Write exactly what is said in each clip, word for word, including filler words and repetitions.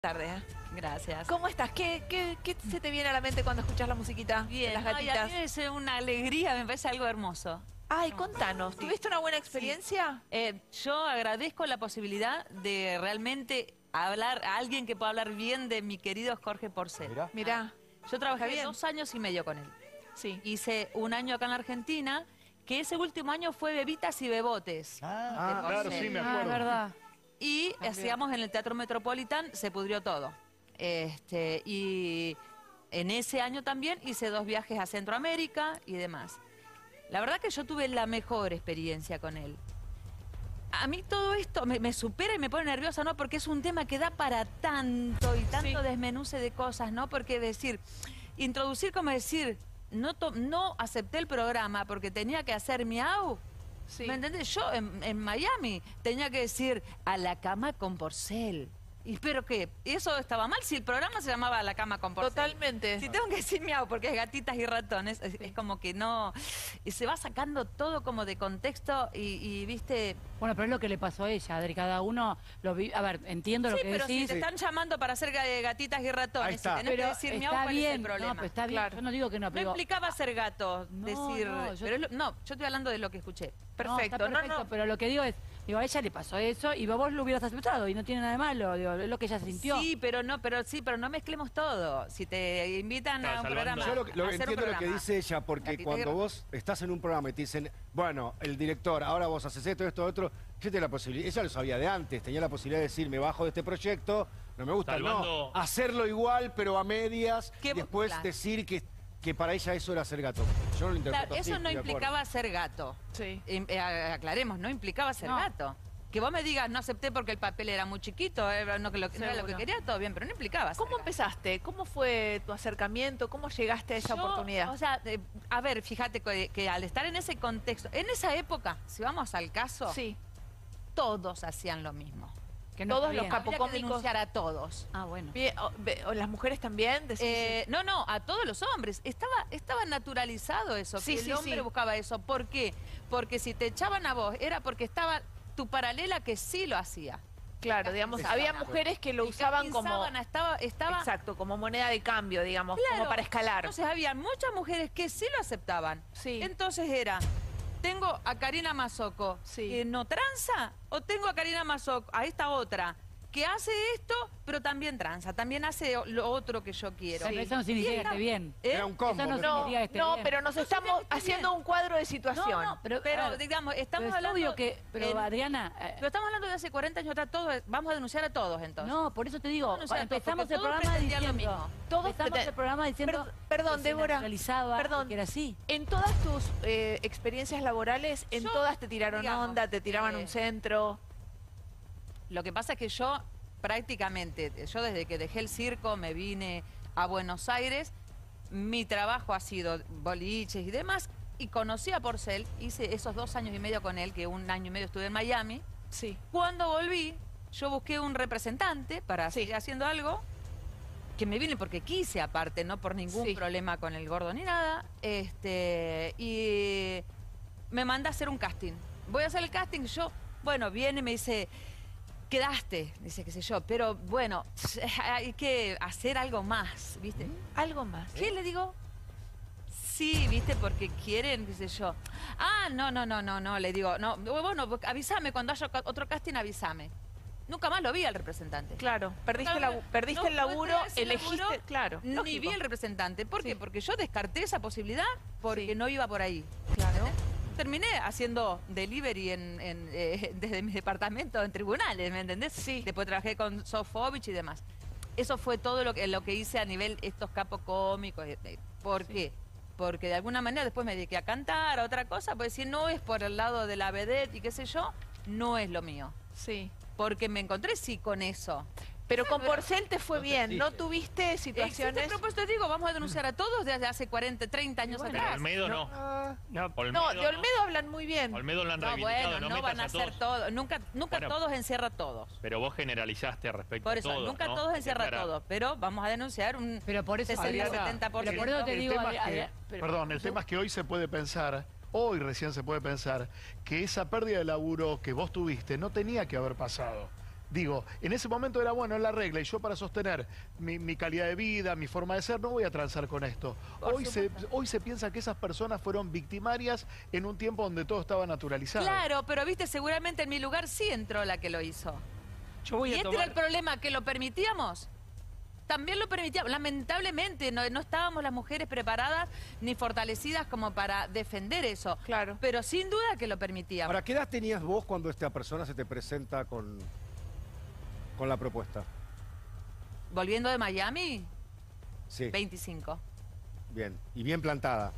Tarde, ¿eh? Gracias. ¿Cómo estás? ¿Qué, qué, ¿Qué se te viene a la mente cuando escuchas la musiquita Bien, de las ay, gatitas? a mí es una alegría, me parece algo hermoso. Ay, contanos, ¿tuviste una buena experiencia? Eh, yo agradezco la posibilidad de realmente hablar a alguien que pueda hablar bien de mi querido Jorge Porcel. Mirá. Mirá, Yo trabajé bien. dos años y medio con él. sí. Hice un año acá en la Argentina, que ese último año fue Bebitas y Bebotes. Ah, de claro, Porcel. sí, me Ah, acuerdo. es verdad. Y También. hacíamos en el Teatro Metropolitan, se pudrió todo. Este, y en ese año también hice dos viajes a Centroamérica y demás. La verdad que yo tuve la mejor experiencia con él. A mí todo esto me, me supera y me pone nerviosa, ¿no? Porque es un tema que da para tanto y tanto Sí. desmenuce de cosas, ¿no? Porque decir, introducir como decir, no, to- no acepté el programa porque tenía que hacer miau. Sí. ¿Me entendés? Yo en, en Miami tenía que decir a la cama con Porcel. ¿Y pero qué? ¿Eso estaba mal? Si el programa se llamaba A la cama con Porcel. Totalmente. Si tengo que decir miau porque es gatitas y ratones, es, es como que no... Y se va sacando todo como de contexto y, y, viste... Bueno, pero es lo que le pasó a ella, Adri. Cada uno lo vi... A ver, entiendo Sí, lo que pero decís. si te están llamando para hacer ga- gatitas y Ahí ratones, si está. tenés pero que decir miau, está ¿cuál es el bien, problema? no, pero está bien. Claro. Yo no digo que no, No pero... implicaba ser gato, No, decir... no, yo- pero es lo- no, yo estoy hablando de lo que escuché. Perfecto. No, está perfecto, no, no. pero lo que digo es, digo, a ella le pasó eso y vos lo hubieras aceptado y no tiene nada de malo, digo, es lo que ella sintió. Sí, pero no, pero sí, pero no mezclemos todo. Si te invitan Está a un salvando. programa, Yo lo, que- lo a que hacer un entiendo lo que programa. dice ella, porque Gatita cuando y- vos estás en un programa y te dicen, bueno, el director, ahora vos haces esto, esto, otro, ella tiene la posibilidad, ella lo sabía de antes, tenía la posibilidad de decir, me bajo de este proyecto, no me gusta, Salvando- no, hacerlo igual, pero a medias, Que- después claro. decir que, que para ella eso era ser gato. Yo no lo interpreto Claro, así, eso no estoy de acuerdo. implicaba ser gato. Sí. Em, eh, aclaremos, no implicaba ser No. gato. Que vos me digas, no acepté porque el papel era muy chiquito, era, no, que lo, no era lo que Seguro. quería, todo bien, pero no implicaba ser ¿Cómo gato. empezaste? ¿Cómo fue tu acercamiento? ¿Cómo llegaste a esa Yo, oportunidad? O sea, eh, a ver, fíjate que, que al estar en ese contexto, en esa época, si vamos al caso, Sí. todos hacían lo mismo. Que no todos está los bien. capos- Habría que Apocómicos. denunciar a todos. Ah, bueno. Bien, o- ve- o ¿las mujeres también? Decís- Eh, no, no, a todos los hombres. Estaba, estaba naturalizado eso, Sí, que sí, el hombre sí. buscaba eso. ¿Por qué? Porque si te echaban a vos, era porque estaba tu paralela que sí lo hacía. Claro, digamos, Sábana. había mujeres que lo El usaban casting como... sábana estaba, estaba Exacto, como moneda de cambio, digamos, claro. como para escalar. Entonces había muchas mujeres que sí lo aceptaban. Sí. Entonces era, tengo a Karina Mazoco, Sí. que no tranza, o tengo a Karina Mazoco, a esta otra, que hace esto, pero también tranza, también hace lo otro que yo quiero. Pero eso no significa Y que era- esté bien. ¿Eh? Era un combo. Eso no pero- No, significa que esté no, bien. pero nos No estamos significa que esté haciendo bien. un cuadro de situación. No, no, Pero, pero, a ver, digamos, estamos Pero es hablando... obvio que... Pero, en- Adriana... eh, pero estamos hablando de hace cuarenta años atrás, todos, vamos a denunciar a todos entonces. no, por eso te digo, No, o sea, empezamos porque el todos programa pretendían lo diciendo... mismo. Todos empezamos preten- el programa diciendo... Perdón, perdón, que se Débora, naturalizaba, perdón. que era así. En todas tus eh, experiencias laborales, en Yo, todas te tiraron digamos, onda, te tiraban eh, un centro. Lo que pasa es que yo prácticamente, yo desde que dejé el circo me vine a Buenos Aires, mi trabajo ha sido boliches y demás, y conocí a Porcel, hice esos dos años y medio con él, que un año y medio estuve en Miami. Sí. Cuando volví, yo busqué un representante para Sí. seguir haciendo algo, que me vine porque quise aparte, no por ningún Sí. problema con el gordo ni nada, este y me manda a hacer un casting. Voy a hacer el casting, yo, bueno, viene y me dice, quedaste, dice, qué sé yo, pero bueno, hay que hacer algo más, ¿viste? Algo más. ¿Qué le digo? Sí, ¿viste? Porque quieren, qué sé yo. Ah, no, no, no, no, no, le digo, no, bueno, avísame, cuando haya ca- otro casting, avísame. Nunca más lo vi al representante. Claro, perdiste, Nunca- la, perdiste no el laburo, pude ese elegiste, laburo, claro. Ni lógico. vi el representante. ¿Por qué? Sí. Porque yo descarté esa posibilidad porque Sí. no iba por ahí. Claro. Terminé haciendo delivery en, en, eh, desde mi departamento en tribunales, ¿me entendés? Sí. Después trabajé con Sofovich y demás. Eso fue todo lo que, lo que hice a nivel estos capos cómicos. eh, eh, ¿Por Sí. qué? Porque de alguna manera después me dediqué a cantar, a otra cosa, pues si no es por el lado de la vedette y qué sé yo, no es lo mío. Sí. Porque me encontré sí con eso. Pero con pero- Porcel te fue No te bien, existe. ¿no tuviste Existe situaciones? el propósito, digo, vamos a denunciar a todos desde hace cuarenta, treinta años Pero atrás. Olmedo no. Ah, No, Olmedo, No, de Olmedo hablan muy bien. Olmedo lo han No, reivindicado, bueno, no, metas van a ser todos. todos. Nunca, nunca Bueno. todos encierra a todos. Pero vos generalizaste respecto Por eso, a todos, nunca ¿no? todos Que encierra a para- todos. Pero vamos a denunciar un Pero por eso, sesenta, Adriana, setenta por ciento. pero por eso te El digo, tema es que- Adriana, pero- Perdón, el tema es que hoy se puede pensar, hoy recién se puede pensar, que esa pérdida de laburo que vos tuviste no tenía que haber pasado. Digo, en ese momento era bueno, es la regla, y yo para sostener mi, mi calidad de vida, mi forma de ser, no voy a transar con esto. Hoy se, hoy se piensa que esas personas fueron victimarias en un tiempo donde todo estaba naturalizado. Claro, pero viste, seguramente en mi lugar sí entró la que lo hizo. Yo voy ¿Y a este tomar... era el problema, que lo permitíamos? También lo permitíamos. Lamentablemente no, no estábamos las mujeres preparadas ni fortalecidas como para defender eso. Claro. Pero sin duda que lo permitíamos. Ahora, ¿qué edad tenías vos cuando esta persona se te presenta con, con la propuesta? Volviendo de Miami, Sí, veinticinco. bien. Y bien plantada.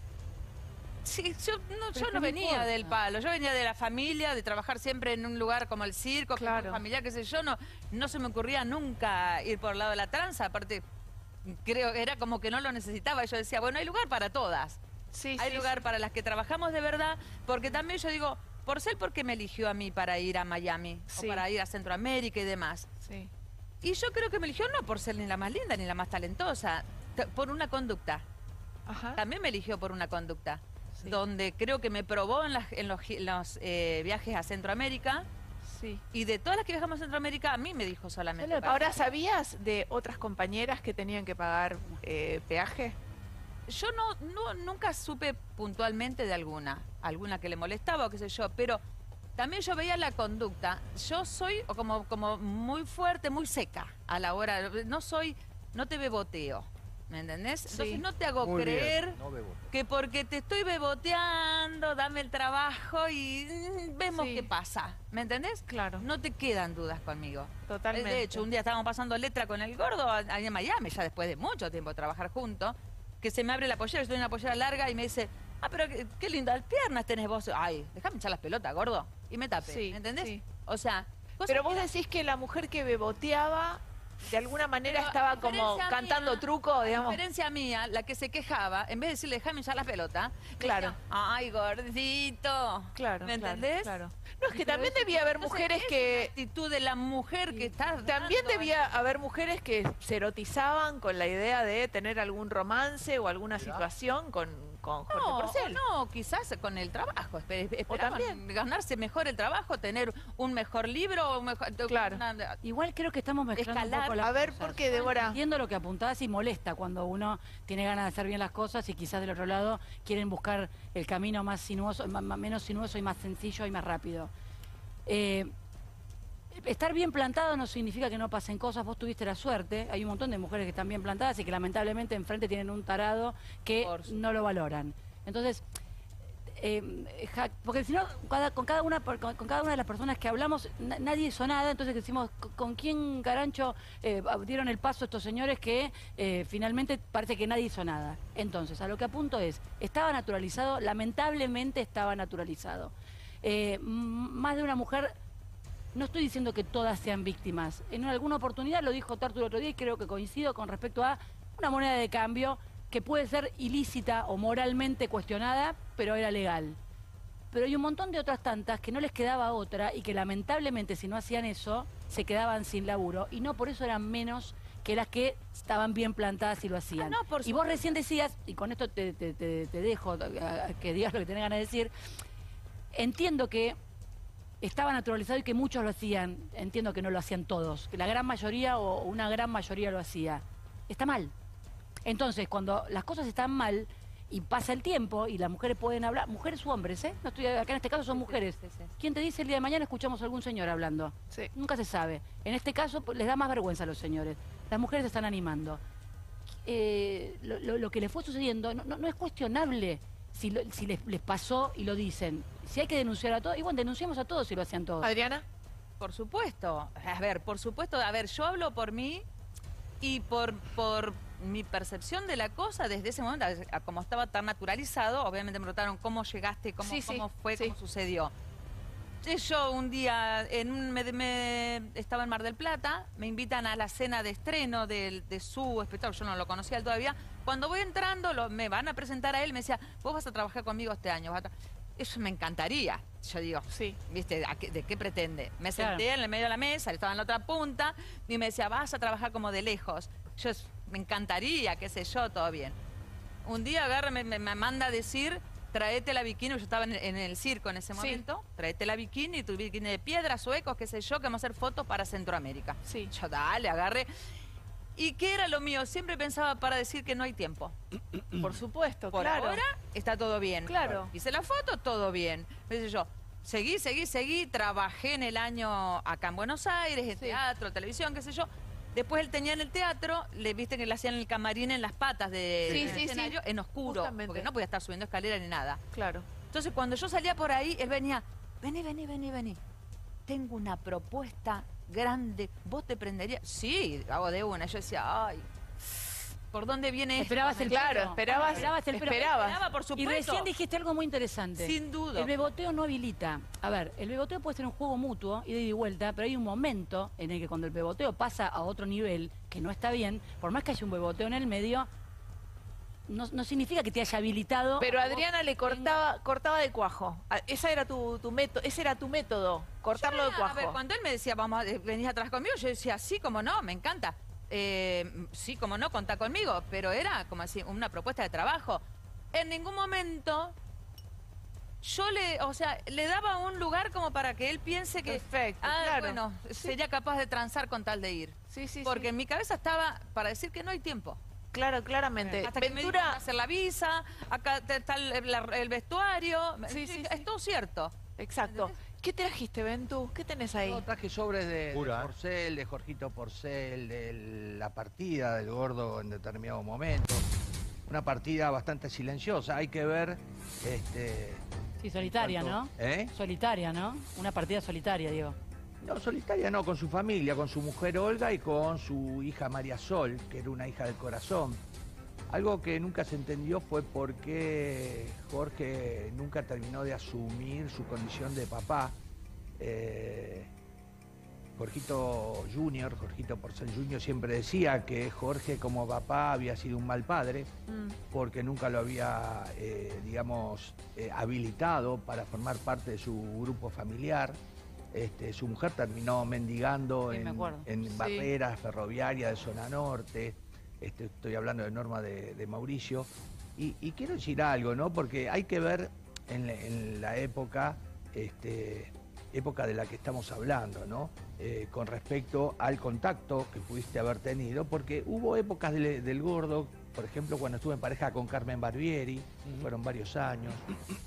Sí, yo no, Pero yo ¿qué no me venía importa? del palo, yo venía de la familia, de trabajar siempre en un lugar como el circo, Claro. familiar, qué sé yo, no, no se me ocurría nunca ir por el lado de la tranza, aparte creo que era como que no lo necesitaba, yo decía, bueno, hay lugar para todas, Sí, hay sí, lugar para las que trabajamos de verdad, porque también yo digo, por ser porque me eligió a mí para ir a Miami, Sí. o para ir a Centroamérica y demás. Sí. Y yo creo que me eligió no por ser ni la más linda ni la más talentosa, t- por una conducta. Ajá. También me eligió por una conducta, Sí. donde creo que me probó en, las- en los, gi- los, eh, viajes a Centroamérica, Sí. y de todas las que viajamos a Centroamérica, a mí me dijo solamente. Solo- para- Ahora, ¿sabías de otras compañeras que tenían que pagar eh, peaje? Yo no, no nunca supe puntualmente de alguna, alguna que le molestaba o qué sé yo, pero también yo veía la conducta. Yo soy o como, como muy fuerte, muy seca a la hora, no soy, no te beboteo, ¿me entendés? Entonces Sí. no te hago Muy bien. creer No bebo. que porque te estoy beboteando, dame el trabajo y mm, vemos Sí. qué pasa, ¿me entendés? Claro. No te quedan dudas conmigo. Totalmente. De hecho, un día estábamos pasando letra con el gordo ahí en Miami, ya después de mucho tiempo de trabajar juntos, que se me abre la pollera, yo tengo una pollera larga y me dice, ah, pero qué, qué lindas piernas tenés vos. Ay, déjame echar las pelotas, gordo. Y me tape, Sí, ¿entendés? sí. O sea, cosas Pero que vos eran- decís que la mujer que beboteaba, de alguna manera Pero, estaba a como diferencia cantando mía, truco, a digamos. diferencia mía, la que se quejaba, en vez de decirle, déjame echar las pelotas, Claro. decía, ay, gordito. Claro, ¿Me claro, entendés? claro. No, es que Pero también eso- debía haber entonces, mujeres esa que... es la actitud de la mujer que está También dando, debía haber mujeres que se erotizaban con la idea de tener algún romance o alguna situación con, con Jorge No, Porcel. no, quizás con el trabajo. espe- esperaban también. ganarse mejor el trabajo, tener un mejor libro, un mejor... Claro. una- Igual creo que estamos mezclando Escalar. un poco las A ver, cosas. ¿por qué, Débora? Entiendo lo que apuntabas y molesta cuando uno tiene ganas de hacer bien las cosas y quizás del otro lado quieren buscar el camino más sinuoso, ma- ma- menos sinuoso y más sencillo y más rápido. Eh, estar bien plantado no significa que no pasen cosas. Vos tuviste la suerte. Hay un montón de mujeres que están bien plantadas y que lamentablemente enfrente tienen un tarado que Por supuesto. no lo valoran. Entonces, eh, ja- porque si no, cada- con, cada una, con, con cada una de las personas que hablamos, na- nadie hizo nada, entonces decimos, ¿con- ¿con quién carancho eh, dieron el paso estos señores que eh, finalmente parece que nadie hizo nada? Entonces, a lo que apunto es, estaba naturalizado, lamentablemente estaba naturalizado. Eh, m- más de una mujer, no estoy diciendo que todas sean víctimas, en alguna oportunidad lo dijo Tartu el otro día y creo que coincido con respecto a una moneda de cambio que puede ser ilícita o moralmente cuestionada, pero era legal. Pero hay un montón de otras tantas que no les quedaba otra y que lamentablemente si no hacían eso, se quedaban sin laburo y no por eso eran menos que las que estaban bien plantadas y lo hacían. Ah, no, por y vos supuesto. recién decías, y con esto te, te- te- te dejo a- a que digas lo que tenés ganas de decir, entiendo que estaba naturalizado y que muchos lo hacían, entiendo que no lo hacían todos, que la gran mayoría o una gran mayoría lo hacía. Está mal. Entonces, cuando las cosas están mal y pasa el tiempo y las mujeres pueden hablar, mujeres u hombres, ¿eh? No estoy, acá en este caso son mujeres. sí, sí. ¿Quién te dice el día de mañana escuchamos a algún señor hablando? Sí. Nunca se sabe. En este caso pues, les da más vergüenza a los señores. Las mujeres se están animando. Eh, lo, lo- lo que les fue sucediendo no, no- no es cuestionable si, lo- si les, les pasó y lo dicen. Si hay que denunciar a todos, y bueno, denunciamos a todos si lo hacían todos. Adriana. Por supuesto. A ver, por supuesto. A ver, yo hablo por mí y por, por mi percepción de la cosa desde ese momento, a- como estaba tan naturalizado, obviamente me preguntaron cómo llegaste, cómo, Sí, sí, cómo fue, sí. cómo sucedió. Eh, Yo un día en un- me, me- estaba en Mar del Plata, me invitan a la cena de estreno del- de, su espectáculo, yo no lo conocía él todavía. Cuando voy entrando, lo- me van a presentar a él, me decía, vos vas a trabajar conmigo este año. vas a tra-". Eso me encantaría. Yo digo, Sí. ¿viste? ¿A qué- ¿De qué pretende? Me Claro. senté en el medio de la mesa, él estaba en la otra punta, y me decía, vas a trabajar como de lejos. Yo, es- me encantaría, qué sé yo, todo bien. Un día agarra, me, me- me manda a decir traete la bikini, yo estaba en, en el circo en ese Sí. momento, traete la bikini, tu bikini de piedra, suecos, qué sé yo, que vamos a hacer fotos para Centroamérica. Sí. Yo, dale, agarré. ¿Y qué era lo mío? Siempre pensaba para decir que no hay tiempo. Por supuesto, Por claro. ahora está todo bien. Claro. Hice la foto, todo bien. Qué sé yo. Seguí, seguí, seguí, trabajé en el año acá en Buenos Aires, en Sí. teatro, televisión, qué sé yo. Después él tenía en el teatro, le viste que le hacían el camarín en las patas de, Sí, del sí, sí. escenario, en oscuro, Justamente. porque no podía estar subiendo escalera ni nada. Claro. Entonces cuando yo salía por ahí, él venía, vení, vení, vení, vení. Tengo una propuesta grande, ¿vos te prenderías? Sí, hago de una. Yo decía, ay, ¿por dónde viene esto? Esperabas el Claro, pelo. esperabas- Esperabas el pelo. esperabas. Esperaba, por Y supuesto. recién dijiste algo muy interesante. Sin duda. El beboteo no habilita. A ver, el beboteo puede ser un juego mutuo, ida y vuelta, pero hay un momento en el que cuando el beboteo pasa a otro nivel, que no está bien, por más que haya un beboteo en el medio, no, no significa que te haya habilitado. Pero a Adriana vos le cortaba, cortaba de cuajo. A- Esa era tu, tu método, ese era tu método, cortarlo Yo de era- cuajo. A ver, cuando él me decía, vamos, a- venís atrás conmigo, yo decía, sí, como no, me encanta. Eh, sí, como no, contá conmigo. Pero era como así, una propuesta de trabajo. En ningún momento yo le, o sea, le daba un lugar como para que él piense que, Perfecto, ah, claro. bueno, sería capaz de transar con tal de ir. Sí, sí, Porque sí. en mi cabeza estaba para decir que no hay tiempo. Claro, claramente. Hasta que me dijo, Ventura, hacer la visa, acá te- está el, la- el vestuario. Sí, sí, es sí. todo cierto. exacto. ¿Qué trajiste, Ventú? ¿Qué tenés ahí? Yo traje sobres de, de Pura, ¿eh? Porcel, de Jorgito Porcel, de la partida del gordo en determinado momento. Una partida bastante silenciosa, hay que ver... Este, Sí, solitaria, en ¿no? cuanto- ¿Eh? Solitaria, ¿no? Una partida solitaria, digo. No, solitaria no, con su familia, con su mujer Olga y con su hija María Sol, que era una hija del corazón. Algo que nunca se entendió fue por qué Jorge nunca terminó de asumir su condición de papá. Eh, Jorgito Junior, Jorgito Porcel Junior siempre decía que Jorge como papá había sido un mal padre Mm, porque nunca lo había, eh, digamos, eh, habilitado para formar parte de su grupo familiar. Este, su mujer terminó mendigando Sí, me en, acuerdo. en Sí. barreras ferroviarias de zona norte. Este, estoy hablando de Norma de, de Mauricio. Y, y quiero decir algo, ¿no? Porque hay que ver en la, en la época, este, época de la que estamos hablando, ¿no? Eh, con respecto al contacto que pudiste haber tenido, porque hubo épocas del, del gordo, por ejemplo, cuando estuve en pareja con Carmen Barbieri, fueron varios años,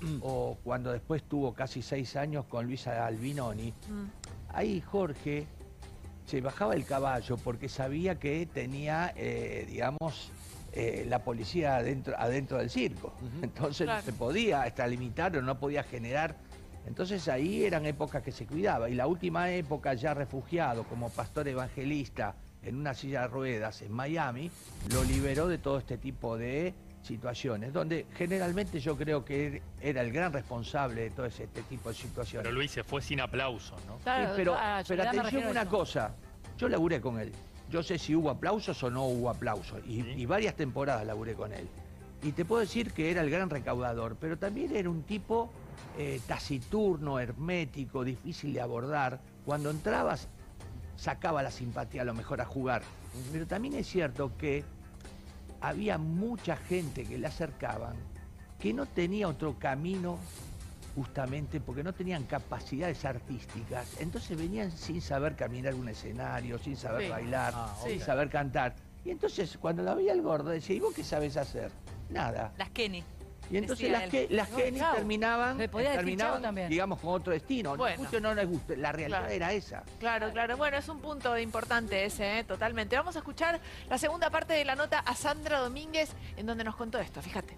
o cuando después tuvo casi seis años con Luisa Albinoni. mm. Ahí Jorge se bajaba el caballo porque sabía que tenía, eh, digamos, eh, la policía adentro, adentro del circo. Entonces Claro. no se podía extralimitar o no podía generar. Entonces ahí eran épocas que se cuidaba. Y la última época, ya refugiado como pastor evangelista en una silla de ruedas en Miami, lo liberó de todo este tipo de situaciones, donde generalmente yo creo que era el gran responsable de todo ese, este tipo de situaciones. Pero Luis se fue sin aplausos, ¿no? Claro, Sí, pero, ah, yo pero ya me atención refiero a una eso. cosa, yo laburé con él. Yo sé si hubo aplausos o no hubo aplausos. Y, Sí. y varias temporadas laburé con él. Y te puedo decir que era el gran recaudador, pero también era un tipo eh, taciturno, hermético, difícil de abordar. Cuando entrabas, sacaba la simpatía a lo mejor a jugar. Pero también es cierto que había mucha gente que le acercaban que no tenía otro camino justamente porque no tenían capacidades artísticas. Entonces venían sin saber caminar un escenario, sin saber Sí. bailar, Ah, sin ok. saber cantar. Y entonces cuando la veía el gordo decía, ¿y vos qué sabes hacer? Nada. Las Kenny. Y entonces decía las, él. que, las No, Kenny chau. terminaban, Le podía decir terminaban chau también. digamos, con otro destino. Bueno. Mucho no les gusta, la realidad Claro. era esa. Claro, claro. Bueno, es un punto importante ese, ¿eh? Totalmente. Vamos a escuchar la segunda parte de la nota a Sandra Domínguez, en donde nos contó esto. Fíjate.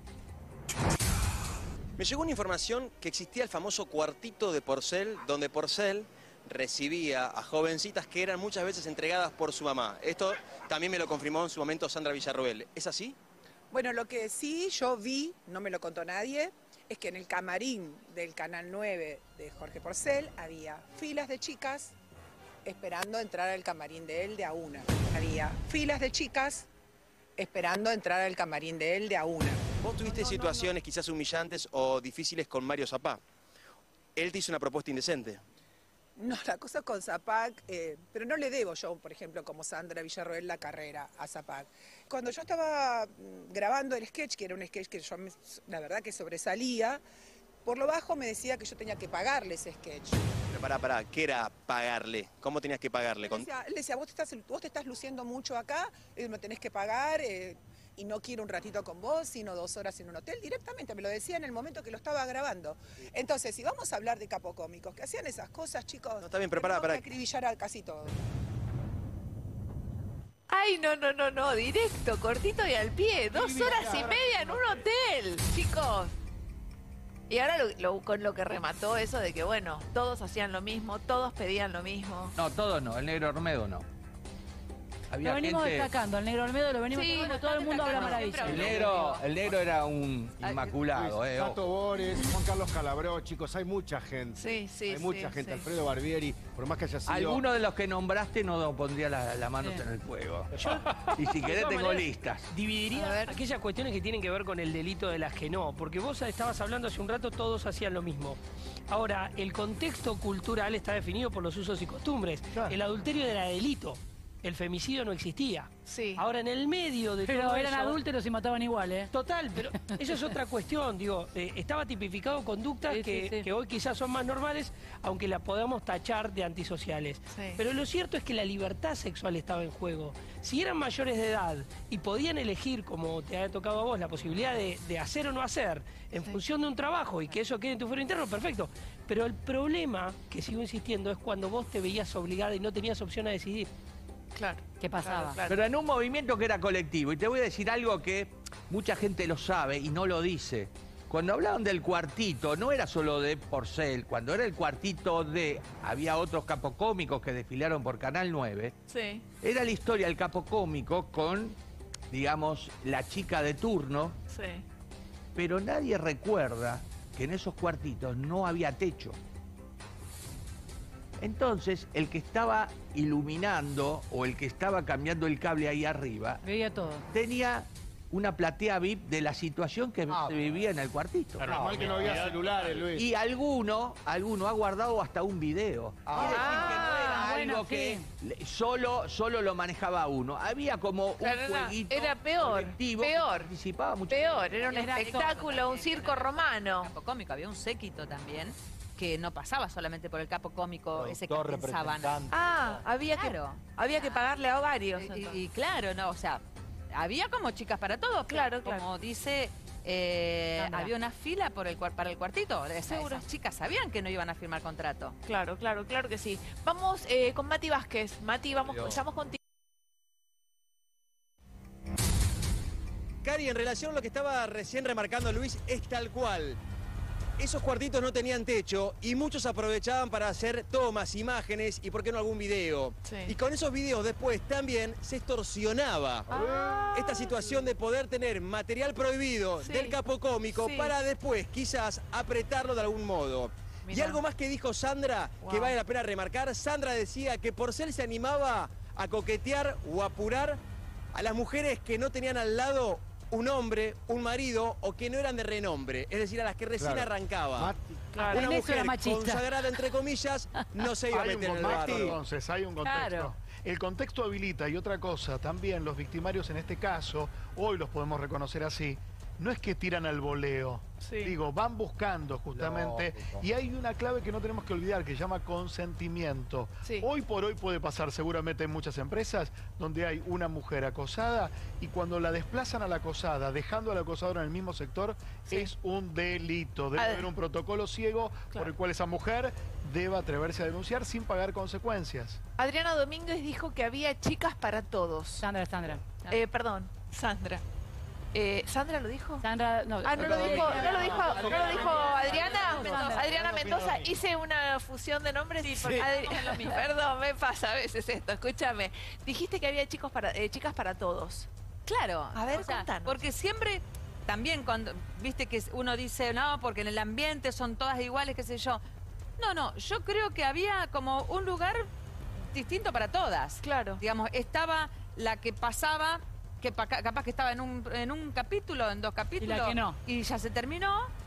Me llegó una información que existía el famoso cuartito de Porcel, donde Porcel recibía a jovencitas que eran muchas veces entregadas por su mamá. Esto también me lo confirmó en su momento Sandra Villarroel. ¿Es así? Bueno, lo que sí yo vi, no me lo contó nadie, es que en el camarín del Canal nueve de Jorge Porcel había filas de chicas esperando entrar al camarín de él de a una. Había filas de chicas esperando entrar al camarín de él de a una. Vos tuviste situaciones quizás humillantes o difíciles con Mario Zapá. Él te hizo una propuesta indecente. No, la cosa con Zapac, eh, pero no le debo yo, por ejemplo, como Sandra Villarroel, la carrera a Zapac. Cuando yo estaba mm, grabando el sketch, que era un sketch que yo, me- la verdad que sobresalía, por lo bajo me decía que yo tenía que pagarle ese sketch. Pero pará, pará, ¿qué era pagarle? ¿Cómo tenías que pagarle? Le Con- decía, él decía, vos te, estás, vos te estás luciendo mucho acá, eh, me tenés que pagar, eh, y no quiero un ratito con vos, sino dos horas en un hotel. Directamente me lo decía en el momento que lo estaba grabando. Entonces, si vamos a hablar de capocómicos que hacían esas cosas, chicos, No, está bien, pero pará, tenemos pará. que acribillar a casi todo. Ay, no, no, no, no, directo, cortito y al pie. Dos Divina, horas y ahora media en un hotel, chicos. Y ahora lo- lo- con lo que remató eso de que, bueno, todos hacían lo mismo, todos pedían lo mismo. No, todos no, el negro Olmedo no. Había Lo venimos gente- destacando, el negro Olmedo lo venimos Sí, destacando, lo todo el están mundo habla destacando, maravilla. El siempre negro, el negro era un inmaculado, eh. Tato Bores, Juan Carlos Calabró, chicos, hay mucha gente. Sí, sí, Hay mucha sí, gente, sí. Alfredo Barbieri, por más que haya sido... Alguno de los que nombraste no pondría la- las manos Sí. en el fuego. Yo, Y si de querés todas tengo maneras, listas. A dividiría ver. aquellas cuestiones que tienen que ver con el delito de las que no, porque vos estabas hablando hace un rato, todos hacían lo mismo. Ahora, el contexto cultural está definido por los usos y costumbres. Claro. El adulterio era delito, el femicidio no existía. Sí. Ahora, en el medio de Pero todo eran eso- adúlteros y mataban igual, ¿eh? Total, pero eso es otra cuestión, digo, eh, estaba tipificado conductas Sí, sí, que, sí. que hoy quizás son más normales, aunque las podamos tachar de antisociales. Sí. Pero lo cierto es que la libertad sexual estaba en juego. Si eran mayores de edad y podían elegir, como te ha tocado a vos, la posibilidad de, de hacer o no hacer en Sí. función de un trabajo y que eso quede en tu fuero interno, perfecto. Pero el problema, que sigo insistiendo, es cuando vos te veías obligada y no tenías opción a decidir. Claro. ¿Qué pasaba? Claro, claro. Pero en un movimiento que era colectivo. Y te voy a decir algo que mucha gente lo sabe y no lo dice. Cuando hablaban del cuartito, no era solo de Porcel. Cuando era el cuartito de... Había otros capocómicos que desfilaron por Canal nueve. Sí. Era la historia del capocómico con, digamos, la chica de turno. Sí. Pero nadie recuerda que en esos cuartitos no había techo. Entonces, el que estaba iluminando o el que estaba cambiando el cable ahí arriba Veía todo. tenía una platea V I P de la situación que Ah, se vivía en el cuartito. Claro. Normal que no había celulares, Luis. Y alguno, alguno ha guardado hasta un video. Quiere decir que no era Ah, bueno, algo que sí. le- solo, solo lo manejaba uno. Había como un Claro, era- jueguito era peor, colectivo que peor, participaba mucha Peor, gente. era un Era espectáculo, cómico un también, circo era- romano. Capo cómico, había un séquito también que no pasaba solamente por el capo cómico ese que Productor, pensaban. representante. Ah, había Claro. que había que pagarle a varios. Y, entonces. y claro, no, o sea, había como chicas para todos, Claro, pero claro. como dice, eh, Sandra. había una fila por el, cuar- para el cuartito. Esa- Seguro. esas chicas sabían que no iban a firmar contrato. Claro, claro, claro que sí. Vamos eh, con Mati Vázquez. Mati, vamos, estamos contigo. Cari, en relación a lo que estaba recién remarcando Luis, es tal cual. Esos cuartitos no tenían techo y muchos aprovechaban para hacer tomas, imágenes y por qué no algún video. Sí. Y con esos videos después también se extorsionaba Ah. esta situación de poder tener material prohibido Sí. del capo cómico Sí. para después quizás apretarlo de algún modo. Y Mirá. algo más que dijo Sandra, que Wow. vale la pena remarcar, Sandra decía que Porcel se animaba a coquetear o apurar a las mujeres que no tenían al lado un hombre, un marido o que no eran de renombre, es decir, a las que recién Claro. arrancaba. Mati, Claro. Una En eso era mujer machista. consagrada, entre comillas, no se iba a Hay un meter en el contexto, barro. entonces, hay un contexto. Claro. El contexto habilita, y otra cosa, también los victimarios en este caso, hoy los podemos reconocer así, no es que tiran al voleo. Sí. Digo, van buscando justamente. Lógico. Y hay una clave que no tenemos que olvidar, que se llama consentimiento. Sí. Hoy por hoy puede pasar seguramente en muchas empresas donde hay una mujer acosada y cuando la desplazan a la acosada, dejando al acosador en el mismo sector, Sí. es un delito. Debe Ad- haber un protocolo ciego Claro. por el cual esa mujer debe atreverse a denunciar sin pagar consecuencias. Adriana Domínguez dijo que había chicas para todos. Sandra, Sandra. Eh, perdón, Sandra. Eh, ¿Sandra lo dijo? Sandra, no. Ah, no lo dijo, no lo dijo, no lo dijo Adriana. Mendoza. Adriana Mendoza. Hice una fusión de nombres. porque Adri- Perdón, me pasa a veces esto. Escúchame. Dijiste que había chicos para, eh, chicas para todos. Claro. A ver, o sea, contanos. porque siempre, también cuando, viste que uno dice, no, porque en el ambiente son todas iguales, qué sé yo. No, no, yo creo que había como un lugar distinto para todas. Claro. Digamos, estaba la que pasaba, que pa- capaz que estaba en un, en un capítulo, en dos capítulos. que no. Y ya se terminó.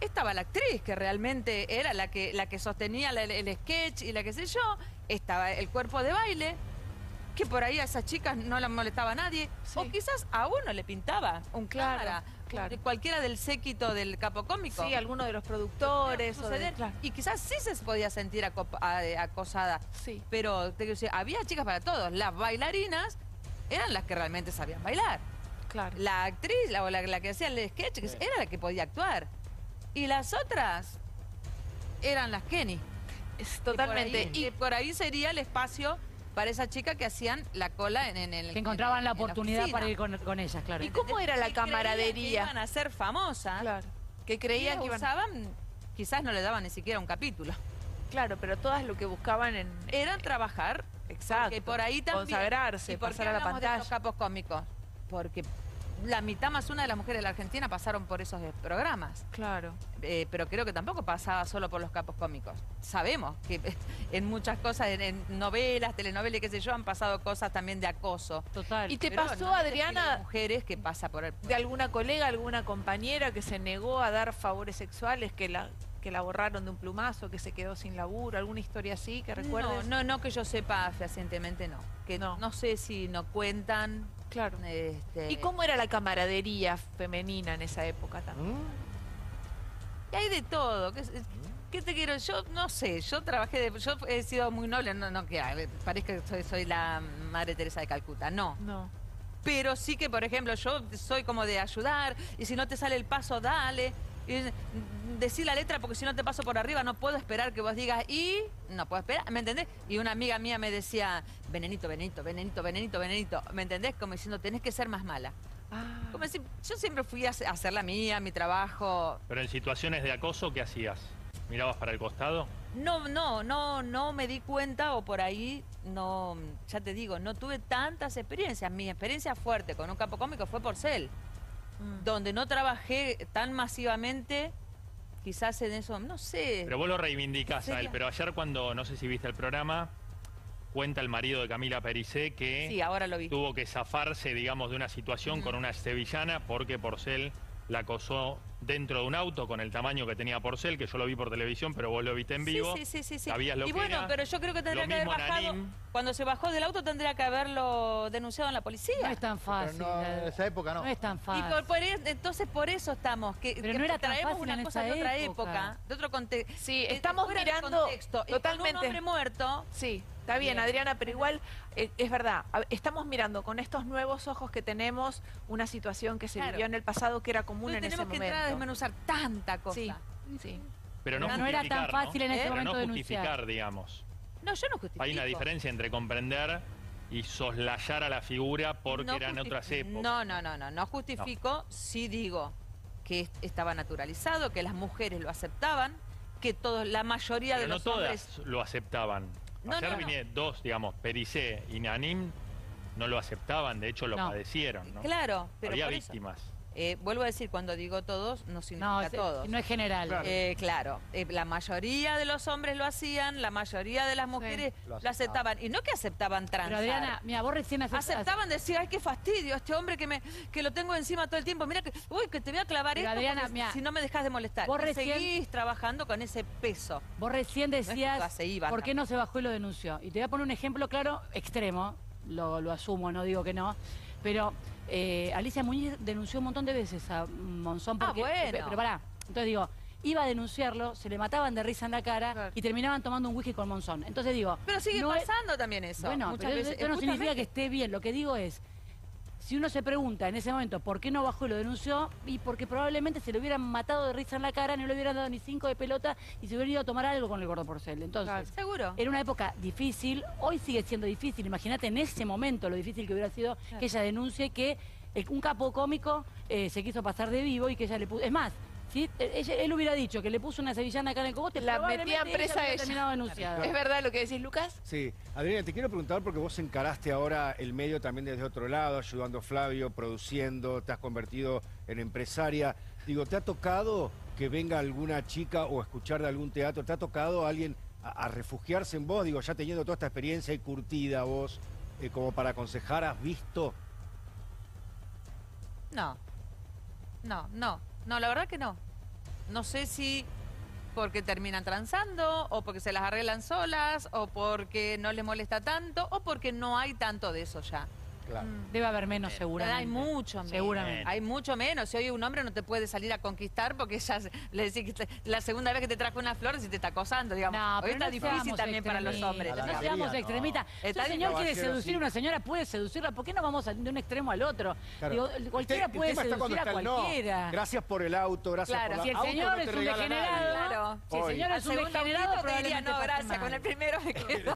estaba la actriz, que realmente era la que, la que sostenía la- el, el sketch y la que sé yo. Estaba el cuerpo de baile, que por ahí a esas chicas no las molestaba a nadie. Sí. O quizás a uno le pintaba un Claro, cámara. claro. Cualquiera del séquito del capo cómico. Sí, alguno de los productores. o de- Suceder. claro. Y quizás sí se podía sentir acop- a- acosada. Sí. Pero te quiero decir, había chicas para todos. Las bailarinas eran las que realmente sabían bailar. Claro. La actriz, la, la, la que hacía el sketch, que era la que podía actuar. Y las otras eran las Kenny. Es Y por totalmente. ahí- Y por ahí sería el espacio para esa chica que hacían la cola en, en el... Que encontraban la en- en oportunidad oficina. para ir con, con ellas, claro. ¿Y cómo era la Que creían que camaradería? iban a ser famosas. Claro. Que Y creían que iban. usaban, quizás no le daban ni siquiera un capítulo. Claro, pero todas lo que buscaban en. Eran trabajar. Exacto. Que por ahí también. Consagrarse, ¿Y por qué pasar a la hablamos de pantalla. estos capos cómicos? Porque la mitad más una de las mujeres de la Argentina pasaron por esos eh, programas. Claro. Eh, pero creo que tampoco pasaba solo por los capos cómicos. Sabemos que en muchas cosas, en, en novelas, telenovelas, qué sé yo, han pasado cosas también de acoso. Total. ¿Y te Pero pasó, no es el Adriana, estilo de mujeres que pasa por el... de alguna colega, alguna compañera que se negó a dar favores sexuales, que la, que la borraron de un plumazo, que se quedó sin laburo, alguna historia así que recuerdes? No, no, no que yo sepa fehacientemente, no. Que No. no, sé si no cuentan. Claro. Este, ¿Y cómo era la camaradería femenina en esa época también? y hay de todo. ¿Qué, qué te quiero? Yo no sé, yo trabajé, de, yo he sido muy noble, no, no que a ver, parezca que soy, soy la Madre Teresa de Calcuta, no. No. Pero sí que, por ejemplo, yo soy como de ayudar, y si no te sale el paso, dale. Y, mm, decí la letra porque si no te paso por arriba no puedo esperar que vos digas y no puedo esperar, ¿me entendés? Y una amiga mía me decía, venenito, venenito, venenito, venenito, venenito, ¿me entendés? Como diciendo, tenés que ser más mala. Ah. Como decir, yo siempre fui a hacer- a hacer la mía, mi trabajo. Pero en situaciones de acoso, ¿qué hacías? ¿Mirabas para el costado? No, no, no, no me di cuenta o por ahí no, ya te digo, no tuve tantas experiencias. Mi experiencia fuerte con un capo cómico fue Porcel, Mm. donde no trabajé tan masivamente, quizás en eso, no sé. Pero vos lo reivindicás a él. Sería- Pero ayer cuando, no sé si viste el programa, cuenta el marido de Camila Pericé que Sí, ahora lo vi. tuvo que zafarse, digamos, de una situación con una sevillana porque Porcel la acosó dentro de un auto con el tamaño que tenía Porcel, que yo lo vi por televisión, pero vos lo viste en vivo. Sí, sí, sí, sí. Sabías lo y que bueno, era. pero yo creo que tendría Lo que haber mismo en bajado. Anim. Cuando se bajó del auto tendría que haberlo denunciado en la policía. No es tan fácil. Pero no, eh, en esa época no. No es tan Y fácil. por, por e- entonces por eso estamos, que, Pero que no era tan traemos fácil una en cosa esa de otra época. época, de otro contexto. Sí, estamos fuera de mirando contexto. Y con totalmente. un hombre muerto. Sí, está bien, Bien. Adriana, pero igual eh, es verdad. A- Estamos mirando con estos nuevos ojos que tenemos una situación que se Claro. vivió en el pasado que era común Entonces en ese tenemos que momento. entrar a desmenuzar tanta cosa. Sí, sí. Pero no, No era tan justificar, fácil en ¿no? ese Pero momento no denunciar. justificar, digamos. No, yo no justifico. Hay una diferencia entre comprender y soslayar a la figura porque No eran justi- otras épocas. No, no, no, no, no justifico, sí digo que es- estaba naturalizado, que las mujeres lo aceptaban, que todos, la mayoría Pero de no los todas hombres... lo aceptaban. No, Ayer no, no. vine dos, digamos, Pericé y Nanim, no lo aceptaban, de hecho lo No. padecieron, ¿no? Claro, pero Había por eso. víctimas. Eh, vuelvo a decir, cuando digo todos, no significa No, es- todos. no es general. Claro. Eh, claro, eh, la mayoría de los hombres lo hacían, la mayoría de las mujeres Lo lo aceptaban. Y no que aceptaban Pero transar. Adriana, mira, vos recién aceptas- Aceptaban decir, ay, qué fastidio, este hombre que me que lo tengo encima todo el tiempo. Mira que, uy, que te voy a clavar Pero esto Adriana, porque mirá, si no me dejas de molestar. vos Y recién- seguís trabajando con ese peso. Vos recién es que decías, todas se iban ¿por qué tampoco. no se bajó y lo denunció? Y te voy a poner un ejemplo claro, extremo, lo, lo asumo, no digo que no, pero eh, Alicia Muñiz denunció un montón de veces a Monzón Ah, porque... bueno. pe- Pero pará, entonces digo, iba a denunciarlo, se le mataban de risa en la cara Claro. y terminaban tomando un whisky con Monzón. Entonces digo... Pero sigue no es- pasando también eso. Bueno, muchas pero veces. esto no significa Justamente- que esté bien. Lo que digo es, si uno se pregunta en ese momento por qué no bajó y lo denunció, y porque probablemente se le hubieran matado de risa en la cara, no le hubieran dado ni cinco de pelota y se hubieran ido a tomar algo con el gordo Porcel. Entonces, Seguro. era una época difícil, hoy sigue siendo difícil. Imagínate en ese momento lo difícil que hubiera sido que ella denuncie que el- un capo cómico eh, se quiso pasar de vivo y que ella le puso... Es más, si ella- él hubiera dicho que le puso una sevillana acá en el cogote, La probablemente metían ella presa hubiera ella. terminado denunciada. ¿Es verdad lo que decís, Lucas? Sí, Adriana, te quiero preguntar porque vos encaraste ahora el medio también desde otro lado, ayudando a Flavio, produciendo, te has convertido en empresaria. Digo, ¿te ha tocado que venga alguna chica o escuchar de algún teatro? ¿Te ha tocado alguien a, a refugiarse en vos? Digo, ya teniendo toda esta experiencia y curtida vos, eh, como para aconsejar, ¿has visto? No. No, no. No, la verdad que no. no sé si porque terminan transando, o porque se las arreglan solas, o porque no les molesta tanto, o porque no hay tanto de eso ya. Claro. Debe haber menos, seguramente. Hay mucho menos. Seguramente. Hay mucho menos. Si hoy un hombre no te puede salir a conquistar porque ya se- le decís que te- la segunda vez que te trajo una flor si te está acosando, digamos. No, hoy pero está no difícil seamos también para los hombres. A la No alegría, seamos no. extremistas. Si Está un señor quiere caballero, seducir sí. a una señora, puede seducirla. ¿Por qué no vamos a- de un extremo al otro? Claro. Digo, El cualquiera te- el puede tema está cuando seducir a está el no. cualquiera. Gracias por el auto, gracias Claro. por la Si el auto señor no te es un regala nadie. degenerado, Claro. si el Hoy. señor Al es un segundo degenerado, autito te diría, probablemente no, pase gracias, mal. con el primero me quedo.